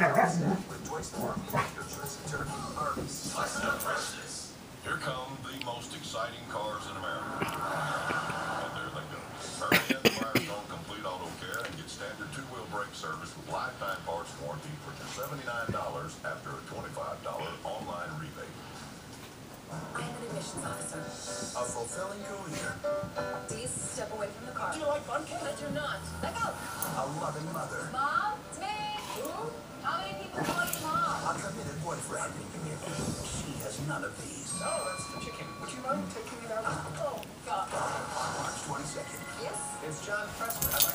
With Joyce Farm, your choice of turkey, Arby's. Slice up freshness. Here come the most exciting cars in America. And there they go. Hurry in to Firestone Complete Auto Care and get standard two-wheel brake service with lifetime parts warranty for just $79 after a $25 online rebate. I am an admissions officer. A fulfilling career. Please step away from the car. Do you like fun, Kate? I do not. Let go. A loving mother. Mom, it's me. Who? How many people call you mom? A committed boyfriend. She has none of these. Oh, that's the chicken. Would you mind taking it out? Oh, God. March 22nd. Yes? It's John Pressman.